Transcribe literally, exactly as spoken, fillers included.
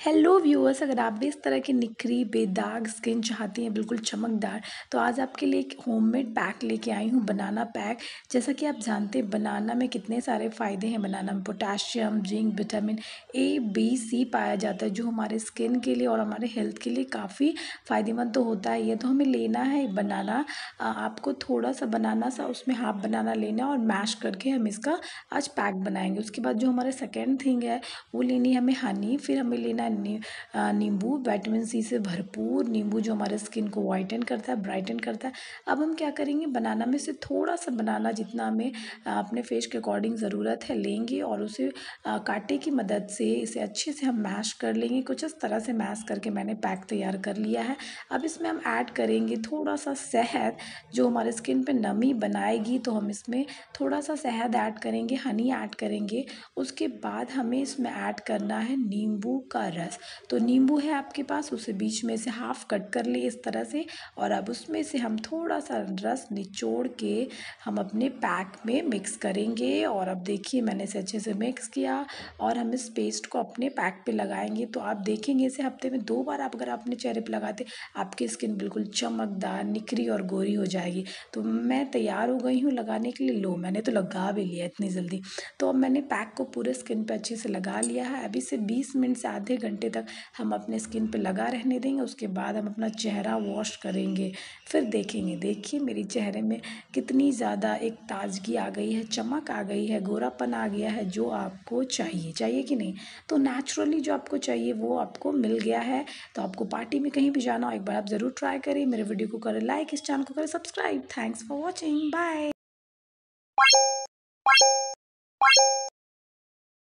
Hello viewers, अगर आप भी इस तरह की निखरी बेदाग स्किन चाहती हैं, बिल्कुल चमकदार, तो आज आपके लिए एक होममेड पैक लेके आई हूँ, बनाना पैक। जैसा कि आप जानते हैं बनाना में कितने सारे फ़ायदे हैं। बनाना में potassium, zinc, vitamin A, B, C पाया जाता है, जो हमारे स्किन के लिए और हमारे हेल्थ के लिए काफ़ी फ़ायदेमंद तो होता है। ये तो हमें लेना है बनाना, आपको थोड़ा सा बनाना सा उसमें हाफ बनाना लेना है और मैश करके हम इसका आज पैक बनाएंगे। उसके बाद जो हमारे सेकेंड थिंग है वो लेनी है हमें हनी, फिर हमें लेना है नी, नींबू, विटामिन सी से भरपूर नींबू जो हमारे स्किन को वाइटन करता है, ब्राइटन करता है। अब हम क्या करेंगे, बनाना में से थोड़ा सा बनाना जितना हमें अपने फेस के अकॉर्डिंग ज़रूरत है लेंगे और उसे कांटे की मदद से इसे अच्छे से हम मैश कर लेंगे। कुछ इस तरह से मैश करके मैंने पैक तैयार कर लिया है। अब इसमें हम ऐड करेंगे थोड़ा सा शहद जो हमारे स्किन पे नमी बनाएगी, तो हम इसमें थोड़ा सा शहद ऐड करेंगे, हनी ऐड करेंगे। उसके बाद हमें इसमें ऐड करना है नींबू का रस। तो नींबू है आपके पास, उसे बीच में से हाफ कट कर लिए इस तरह से, और अब उसमें से हम थोड़ा सा रस निचोड़ के हम अपने पैक में मिक्स करेंगे। और अब देखिए मैंने इसे अच्छे से मिक्स किया और हम इस पेस्ट को अपने पैक पे लगाएंगे। तो आप देखेंगे इसे हफ्ते में दो बार आप अगर अपने चेहरे पे लगाते, आपकी स्किन बिल्कुल चमकदार, निखरी और गोरी हो जाएगी। तो मैं तैयार हो गई हूँ लगाने के लिए। लो, मैंने तो लगा भी लिया इतनी जल्दी। तो अब मैंने पैक को पूरे स्किन पे अच्छे से लगा लिया है। अभी से बीस मिनट से आधे घंटे तक हम अपने स्किन पे लगा रहने देंगे। उसके बाद हम अपना चेहरा वॉश करेंगे, फिर देखेंगे। देखिए मेरे चेहरे में कितनी ज़्यादा एक ताजगी आ गई है, चमक आ गई है, गोरापन आ गया है, जो आपको चाहिए चाहिए कि नहीं। तो नेचुरली जो आपको चाहिए वो आपको मिल गया है। तो आपको पार्टी में कहीं भी जाना हो, एक बार आप ज़रूर ट्राई करें। मेरे वीडियो को करें लाइक, इस चैनल को करें subscribe. Thanks for watching, bye.